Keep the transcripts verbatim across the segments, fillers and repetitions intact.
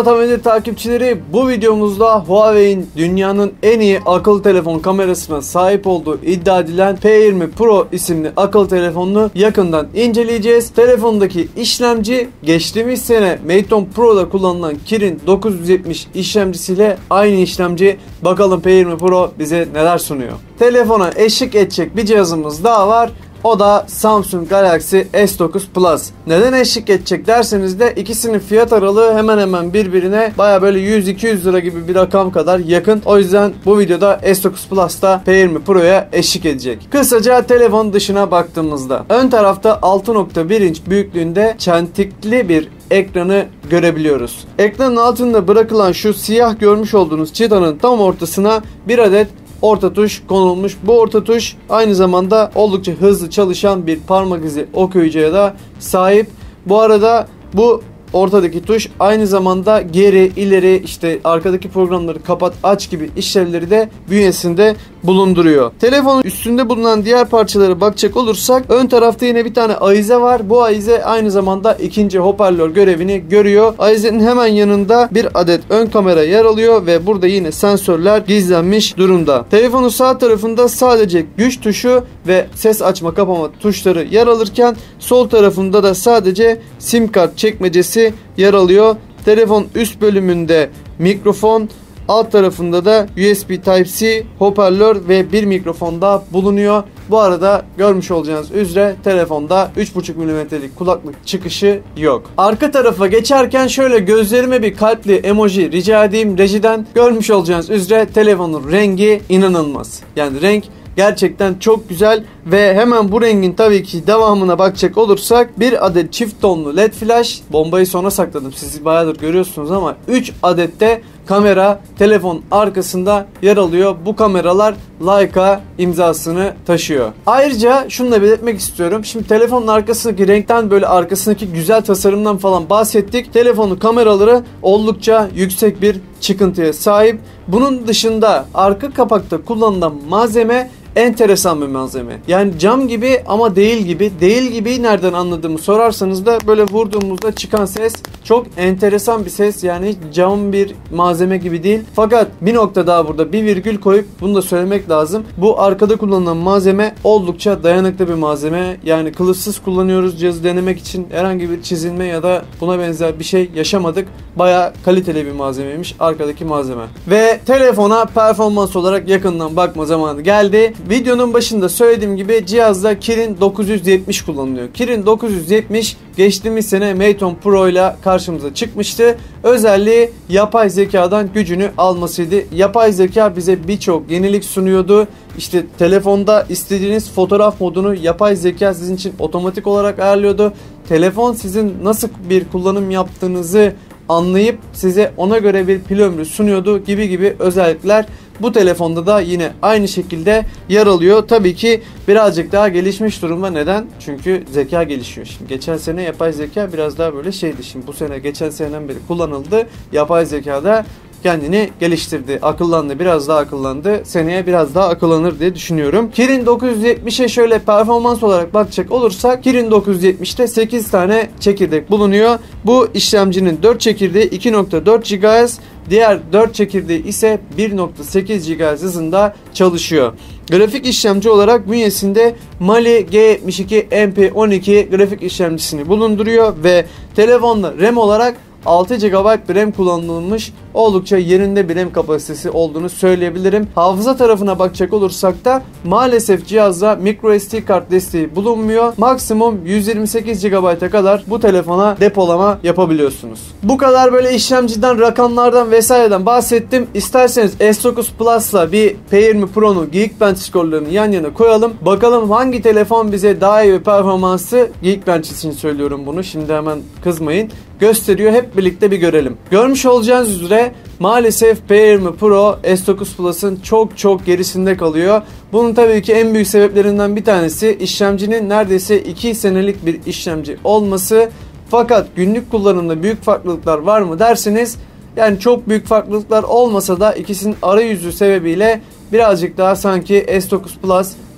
Datamedir takipçileri, bu videomuzda Huawei'in dünyanın en iyi akıllı telefon kamerasına sahip olduğu iddia edilen P yirmi Pro isimli akıllı telefonunu yakından inceleyeceğiz. Telefondaki işlemci geçtiğimiz sene Mate on Pro'da kullanılan Kirin dokuz yüz yetmiş işlemcisiyle aynı işlemci. Bakalım P yirmi Pro bize neler sunuyor. Telefona eşlik edecek bir cihazımız daha var. O da Samsung Galaxy S dokuz Plus. Neden eşlik edecek derseniz de ikisinin fiyat aralığı hemen hemen birbirine baya böyle yüz iki yüz lira gibi bir rakam kadar yakın. O yüzden bu videoda S dokuz Plus da P yirmi Pro'ya eşlik edecek. Kısaca telefon dışına baktığımızda ön tarafta altı nokta bir inç büyüklüğünde çentikli bir ekranı görebiliyoruz. Ekranın altında bırakılan şu siyah görmüş olduğunuz çıtanın tam ortasına bir adet orta tuş konulmuş. Bu orta tuş aynı zamanda oldukça hızlı çalışan bir parmak izi okuyucuya da sahip. Bu arada bu ortadaki tuş aynı zamanda geri, ileri, işte arkadaki programları kapat, aç gibi işlevleri de bünyesinde bulunduruyor. Telefonun üstünde bulunan diğer parçalara bakacak olursak ön tarafta yine bir tane ahize var. Bu ahize aynı zamanda ikinci hoparlör görevini görüyor. Ahizenin hemen yanında bir adet ön kamera yer alıyor ve burada yine sensörler gizlenmiş durumda. Telefonun sağ tarafında sadece güç tuşu ve ses açma kapama tuşları yer alırken sol tarafında da sadece sim kart çekmecesi yer alıyor. Telefon üst bölümünde mikrofon, alt tarafında da U S B Type-C, hoparlör ve bir mikrofon da bulunuyor. Bu arada görmüş olacağınız üzere telefonda üç buçuk milimetrelik kulaklık çıkışı yok. Arka tarafa geçerken şöyle gözlerime bir kalpli emoji rica edeyim rejiden. Görmüş olacağınız üzere telefonun rengi inanılmaz. Yani renk gerçekten çok güzel ve hemen bu rengin tabii ki devamına bakacak olursak bir adet çift tonlu led flash, bombayı sona sakladım, siz bayağıdır görüyorsunuz ama üç adet de kamera telefon arkasında yer alıyor. Bu kameralar Leica imzasını taşıyor. Ayrıca şunu da belirtmek istiyorum. Şimdi telefonun arkasındaki renkten, böyle arkasındaki güzel tasarımdan falan bahsettik. Telefonun kameraları oldukça yüksek bir çıkıntıya sahip. Bunun dışında arka kapakta kullanılan malzeme enteresan bir malzeme. Yani cam gibi ama değil gibi. Değil gibi nereden anladığımı sorarsanız da böyle vurduğumuzda çıkan ses çok enteresan bir ses. Yani cam bir malzeme gibi değil. Fakat bir nokta daha burada bir virgül koyup bunu da söylemek lazım. Bu arkada kullanılan malzeme oldukça dayanıklı bir malzeme. Yani kılıfsız kullanıyoruz cihazı denemek için. Herhangi bir çizilme ya da buna benzer bir şey yaşamadık. Bayağı kaliteli bir malzemeymiş arkadaki malzeme. Ve telefona performans olarak yakından bakma zamanı geldi. Videonun başında söylediğim gibi cihazda Kirin dokuz yüz yetmiş kullanılıyor. Kirin dokuz yüz yetmiş geçtiğimiz sene Mate on Pro ile karşımıza çıkmıştı. Özelliği yapay zekadan gücünü almasıydı. Yapay zeka bize birçok yenilik sunuyordu. İşte telefonda istediğiniz fotoğraf modunu yapay zeka sizin için otomatik olarak ayarlıyordu. Telefon sizin nasıl bir kullanım yaptığınızı anlayıp size ona göre bir pil ömrü sunuyordu gibi gibi özellikler bu telefonda da yine aynı şekilde yer alıyor. Tabii ki birazcık daha gelişmiş durumda. Neden? Çünkü zeka gelişiyor. Şimdi geçen sene yapay zeka biraz daha böyle şeydi. Şimdi bu sene geçen seneden beri kullanıldı. Yapay zeka da kendini geliştirdi, akıllandı, biraz daha akıllandı. Seneye biraz daha akıllanır diye düşünüyorum. Kirin dokuz yüz yetmişe şöyle performans olarak bakacak olursak Kirin dokuz yüz yetmişte sekiz tane çekirdek bulunuyor. Bu işlemcinin dört çekirdeği iki nokta dört gigahertz, diğer dört çekirdeği ise bir nokta sekiz gigahertz hızında çalışıyor. Grafik işlemci olarak bünyesinde Mali G yetmiş iki M P on iki grafik işlemcisini bulunduruyor ve telefonda RAM olarak altı gigabayt bir RAM kullanılmış, oldukça yerinde bir RAM kapasitesi olduğunu söyleyebilirim. Hafıza tarafına bakacak olursak da maalesef cihazda microSD kart desteği bulunmuyor. Maksimum yüz yirmi sekiz gigabayta kadar bu telefona depolama yapabiliyorsunuz. Bu kadar böyle işlemciden, rakamlardan vesaireden bahsettim. İsterseniz S dokuz Plus'la bir P yirmi Pro'nun Geekbench skorlarını yan yana koyalım. Bakalım hangi telefon bize daha iyi bir performansı, Geekbench için söylüyorum bunu, şimdi hemen kızmayın, gösteriyor. Hep birlikte bir görelim. Görmüş olacağınız üzere maalesef P yirmi Pro S dokuz Plus'ın çok çok gerisinde kalıyor. Bunun tabii ki en büyük sebeplerinden bir tanesi işlemcinin neredeyse iki senelik bir işlemci olması. Fakat günlük kullanımda büyük farklılıklar var mı derseniz, yani çok büyük farklılıklar olmasa da ikisinin arayüzü sebebiyle birazcık daha sanki S dokuz Plus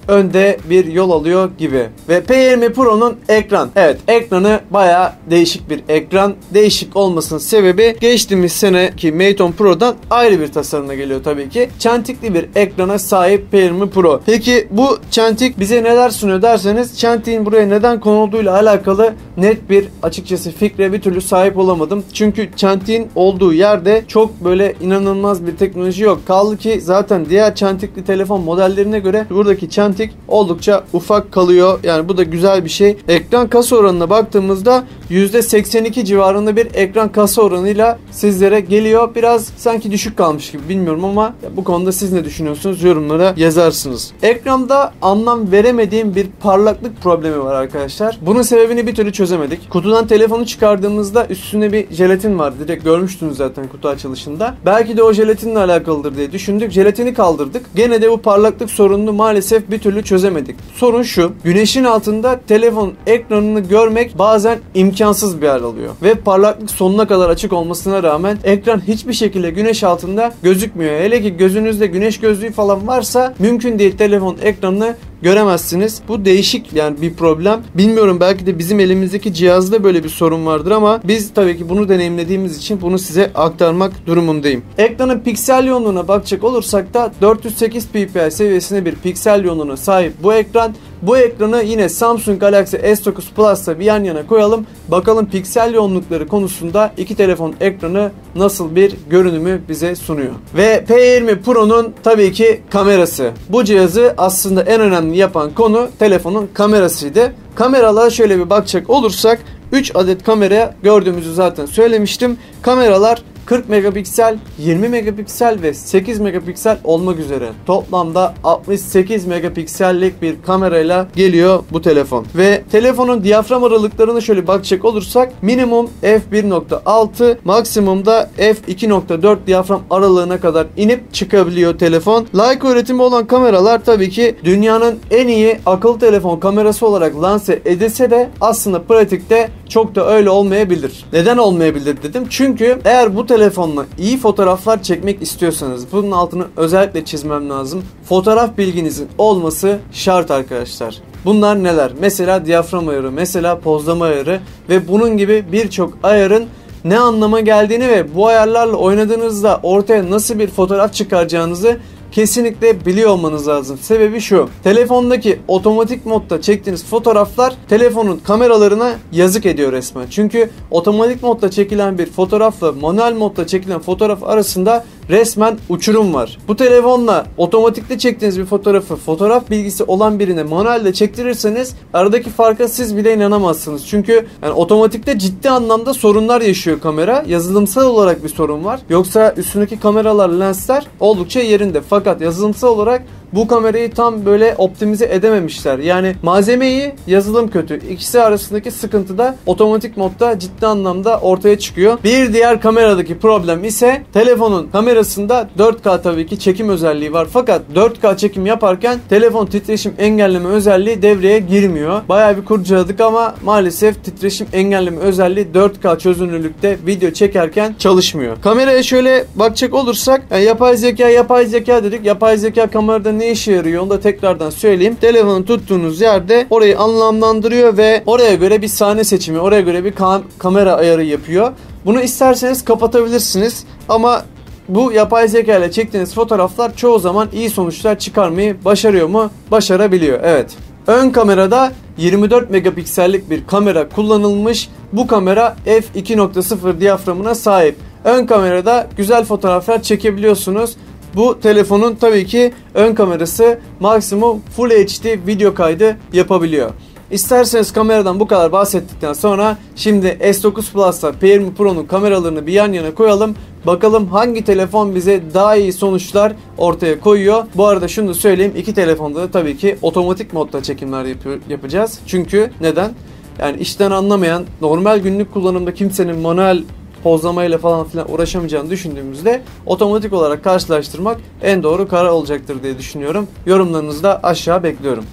önde bir yol alıyor gibi. Ve P yirmi Pro'nun ekran. Evet, ekranı bayağı değişik bir ekran. Değişik olmasının sebebi geçtiğimiz seneki Mate on Pro'dan ayrı bir tasarımla geliyor tabii ki. Çentikli bir ekrana sahip P yirmi Pro. Peki bu çentik bize neler sunuyor derseniz, çentiğin buraya neden konulduğuyla alakalı net bir açıkçası fikre bir türlü sahip olamadım. Çünkü çentiğin olduğu yerde çok böyle inanılmaz bir teknoloji yok. Kaldı ki zaten diğer çentikli telefon modellerine göre buradaki çentik oldukça ufak kalıyor. Yani bu da güzel bir şey. Ekran kasa oranına baktığımızda yüzde seksen iki civarında bir ekran kasa oranıyla sizlere geliyor. Biraz sanki düşük kalmış gibi, bilmiyorum ama bu konuda siz ne düşünüyorsunuz? Yorumlara yazarsınız. Ekranda anlam veremediğim bir parlaklık problemi var arkadaşlar. Bunun sebebini bir türlü çözemedik. Kutudan telefonu çıkardığımızda üstünde bir jelatin var. Direkt görmüştünüz zaten kutu açılışında. Belki de o jelatinle alakalıdır diye düşündük. Jelatini kaldırdık. Gene de bu parlaklık sorununu maalesef bir türlü çözemedik. Sorun şu: güneşin altında telefon ekranını görmek bazen imkansız bir hal alıyor. Ve parlaklık sonuna kadar açık olmasına rağmen ekran hiçbir şekilde güneş altında gözükmüyor. Hele ki gözünüzde güneş gözlüğü falan varsa mümkün değil, telefon ekranını göremezsiniz. Bu değişik yani bir problem. Bilmiyorum, belki de bizim elimizdeki cihazda böyle bir sorun vardır ama biz tabii ki bunu deneyimlediğimiz için bunu size aktarmak durumundayım. Ekranın piksel yoğunluğuna bakacak olursak da dört yüz sekiz ppi seviyesinde bir piksel yoğunluğuna sahip bu ekran. Bu ekranı yine Samsung Galaxy S dokuz Plus'ta bir yan yana koyalım. Bakalım piksel yoğunlukları konusunda iki telefon ekranı nasıl bir görünümü bize sunuyor. Ve P yirmi Pro'nun tabii ki kamerası. Bu cihazı aslında en önemli yapan konu telefonun kamerasıydı. Kameralara şöyle bir bakacak olursak üç adet kamera gördüğümüzü zaten söylemiştim. Kameralar kırk megapiksel, yirmi megapiksel ve sekiz megapiksel olmak üzere toplamda altmış sekiz megapiksellik bir kamerayla geliyor bu telefon. Ve telefonun diyafram aralıklarına şöyle bakacak olursak minimum f bir nokta altı, maksimumda f iki nokta dört diyafram aralığına kadar inip çıkabiliyor telefon. Leica üretimi olan kameralar tabii ki dünyanın en iyi akıllı telefon kamerası olarak lanse edilse de aslında pratikte çok da öyle olmayabilir. Neden olmayabilir dedim? Çünkü eğer bu telefonla iyi fotoğraflar çekmek istiyorsanız, bunun altını özellikle çizmem lazım, fotoğraf bilginizin olması şart arkadaşlar. Bunlar neler? Mesela diyafram ayarı, mesela pozlama ayarı ve bunun gibi birçok ayarın ne anlama geldiğini ve bu ayarlarla oynadığınızda ortaya nasıl bir fotoğraf çıkaracağınızı kesinlikle biliyor olmanız lazım. Sebebi şu: telefondaki otomatik modda çektiğiniz fotoğraflar telefonun kameralarına yazık ediyor resmen. Çünkü otomatik modda çekilen bir fotoğrafla manuel modda çekilen fotoğraf arasında resmen uçurum var. Bu telefonla otomatikte çektiğiniz bir fotoğrafı fotoğraf bilgisi olan birine manuelde çektirirseniz aradaki farka siz bile inanamazsınız. Çünkü yani otomatikte ciddi anlamda sorunlar yaşıyor kamera. Yazılımsal olarak bir sorun var. Yoksa üstündeki kameralar, lensler oldukça yerinde. Fakat yazılımsal olarak bu kamerayı tam böyle optimize edememişler. Yani malzeme iyi, yazılım kötü. İkisi arasındaki sıkıntı da otomatik modda ciddi anlamda ortaya çıkıyor. Bir diğer kameradaki problem ise telefonun kamerasında dört K tabii ki çekim özelliği var. Fakat dört K çekim yaparken telefon titreşim engelleme özelliği devreye girmiyor. Bayağı bir kurcaladık ama maalesef titreşim engelleme özelliği dört K çözünürlükte video çekerken çalışmıyor. Kameraya şöyle bakacak olursak yani yapay zeka yapay zeka dedik. Yapay zeka kamerada ne işe yarıyor onu da tekrardan söyleyeyim. Telefonu tuttuğunuz yerde orayı anlamlandırıyor ve oraya göre bir sahne seçimi, oraya göre bir kam- kamera ayarı yapıyor. Bunu isterseniz kapatabilirsiniz ama bu yapay zeka ile çektiğiniz fotoğraflar çoğu zaman iyi sonuçlar çıkarmayı başarıyor mu? Başarabiliyor. Evet. Ön kamerada yirmi dört megapiksellik bir kamera kullanılmış. Bu kamera f iki nokta sıfır diyaframına sahip. Ön kamerada güzel fotoğraflar çekebiliyorsunuz. Bu telefonun tabii ki ön kamerası maksimum Full H D video kaydı yapabiliyor. İsterseniz kameradan bu kadar bahsettikten sonra şimdi S dokuz Plus'ta P yirmi Pro'nun kameralarını bir yan yana koyalım. Bakalım hangi telefon bize daha iyi sonuçlar ortaya koyuyor. Bu arada şunu da söyleyeyim. İki telefonda da tabii ki otomatik modda çekimler yapıyor, yapacağız. Çünkü neden? Yani işten anlamayan, normal günlük kullanımda kimsenin manuel pozlamayla falan filan uğraşamayacağını düşündüğümüzde otomatik olarak karşılaştırmak en doğru karar olacaktır diye düşünüyorum. Yorumlarınızı da aşağı bekliyorum.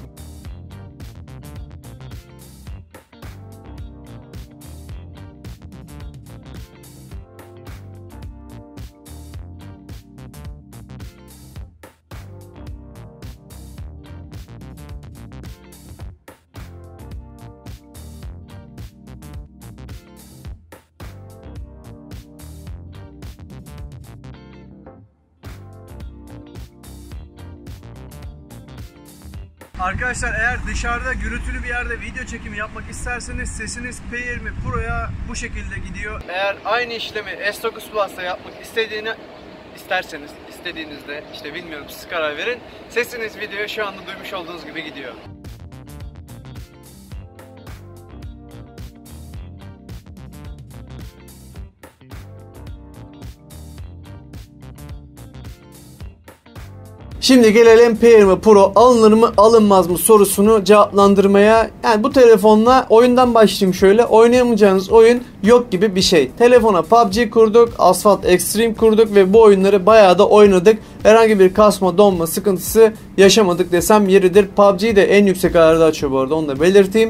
Arkadaşlar eğer dışarıda gürültülü bir yerde video çekimi yapmak isterseniz sesiniz P yirmi Pro'ya bu şekilde gidiyor. Eğer aynı işlemi S dokuz Plus'ta yapmak istediğini isterseniz, istediğinizde işte bilmiyorum, siz karar verin. Sesiniz videoya şu anda duymuş olduğunuz gibi gidiyor. Şimdi gelelim P yirmi Pro alınır mı alınmaz mı sorusunu cevaplandırmaya. Yani bu telefonla oyundan başlayayım şöyle. Oynayamayacağınız oyun yok gibi bir şey. Telefona P U B G kurduk, Asphalt Extreme kurduk ve bu oyunları bayağı da oynadık. Herhangi bir kasma, donma sıkıntısı yaşamadık desem yeridir. P U B G'yi de en yüksek ayarda açıyor bu arada, onu da belirteyim.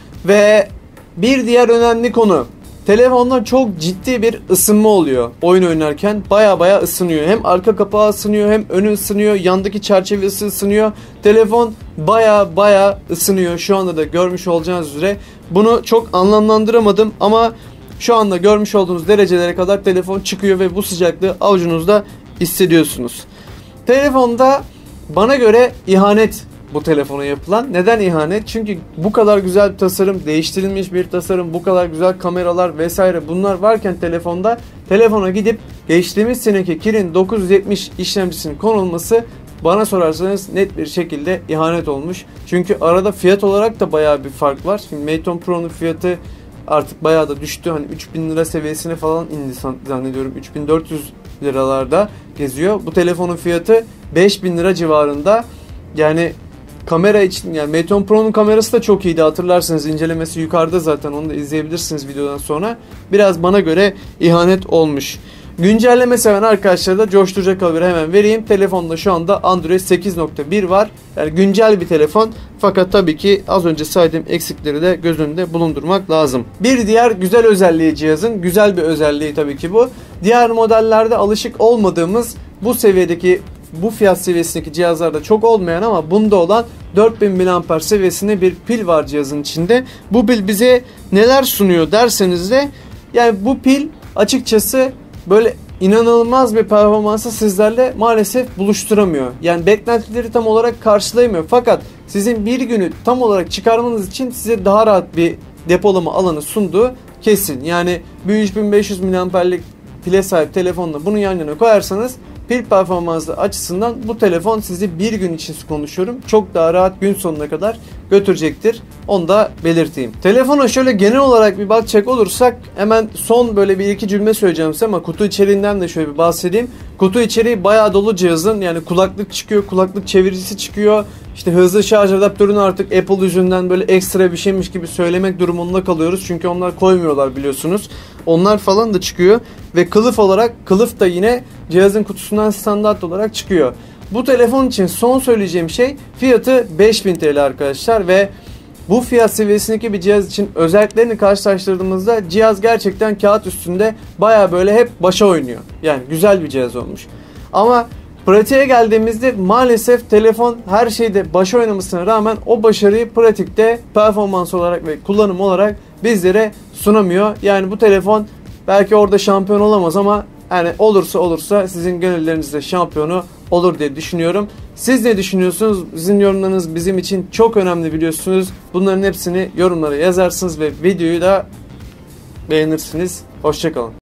Ve bir diğer önemli konu. Telefonda çok ciddi bir ısınma oluyor oyun oynarken. Baya baya ısınıyor. Hem arka kapağı ısınıyor, hem önü ısınıyor, yandaki çerçevesi ısınıyor. Telefon baya baya ısınıyor. Şu anda da görmüş olacağınız üzere. Bunu çok anlamlandıramadım ama şu anda görmüş olduğunuz derecelere kadar telefon çıkıyor ve bu sıcaklığı avucunuzda hissediyorsunuz. Telefonda bana göre ihanet bu telefona yapılan. Neden ihanet? Çünkü bu kadar güzel bir tasarım, değiştirilmiş bir tasarım, bu kadar güzel kameralar vesaire bunlar varken telefonda, telefona gidip geçtiğimiz seneki Kirin dokuz yüz yetmiş işlemcisinin konulması bana sorarsanız net bir şekilde ihanet olmuş. Çünkü arada fiyat olarak da bayağı bir fark var. Şimdi Mate on Pro'nun fiyatı artık bayağı da düştü. Hani üç bin lira seviyesine falan indi zannediyorum. üç bin dört yüz liralarda geziyor. Bu telefonun fiyatı beş bin lira civarında. Yani kamera için, yani Mate on Pro'nun kamerası da çok iyiydi, hatırlarsınız, incelemesi yukarıda zaten, onu da izleyebilirsiniz videodan sonra. Biraz bana göre ihanet olmuş. Güncelleme seven arkadaşlara da coşturacak haberi hemen vereyim. Telefonda şu anda Android sekiz nokta bir var. Yani güncel bir telefon. Fakat tabii ki az önce saydığım eksikleri de göz önünde bulundurmak lazım. Bir diğer güzel özelliği cihazın, güzel bir özelliği tabii ki bu. Diğer modellerde alışık olmadığımız bu seviyedeki, bu fiyat seviyesindeki cihazlarda çok olmayan ama bunda olan dört bin miliamper seviyesinde bir pil var cihazın içinde. Bu pil bize neler sunuyor derseniz de, yani bu pil açıkçası böyle inanılmaz bir performansı sizlerle maalesef buluşturamıyor. Yani beklentileri tam olarak karşılayamıyor. Fakat sizin bir günü tam olarak çıkarmanız için size daha rahat bir depolama alanı sunduğu kesin. Yani bir üç bin beş yüz miliamperlik pile sahip telefonla bunu yan yana koyarsanız pil performansı açısından bu telefon sizi bir gün için konuşuyorum, çok daha rahat gün sonuna kadar götürecektir. Onu da belirteyim. Telefona şöyle genel olarak bir bakacak olursak, hemen son böyle bir iki cümle söyleyeceğim size ama kutu içeriğinden de şöyle bir bahsedeyim. Kutu içeriği bayağı dolu cihazın. Yani kulaklık çıkıyor, kulaklık çeviricisi çıkıyor. İşte hızlı şarj adaptörünü artık Apple yüzünden böyle ekstra bir şeymiş gibi söylemek durumunda kalıyoruz. Çünkü onlar koymuyorlar biliyorsunuz. Onlar falan da çıkıyor. Ve kılıf olarak, kılıf da yine cihazın kutusundan standart olarak çıkıyor. Bu telefon için son söyleyeceğim şey, fiyatı beş bin T L arkadaşlar ve bu fiyat seviyesindeki bir cihaz için özelliklerini karşılaştırdığımızda cihaz gerçekten kağıt üstünde baya böyle hep başa oynuyor. Yani güzel bir cihaz olmuş. Ama pratiğe geldiğimizde maalesef telefon her şeyde başa oynamasına rağmen o başarıyı pratikte performans olarak ve kullanım olarak bizlere sunamıyor. Yani bu telefon belki orada şampiyon olamaz ama yani olursa olursa sizin gönüllerinizde şampiyonu olur diye düşünüyorum. Siz ne düşünüyorsunuz? Sizin yorumlarınız bizim için çok önemli biliyorsunuz. Bunların hepsini yorumlara yazarsınız ve videoyu da beğenirsiniz. Hoşça kalın.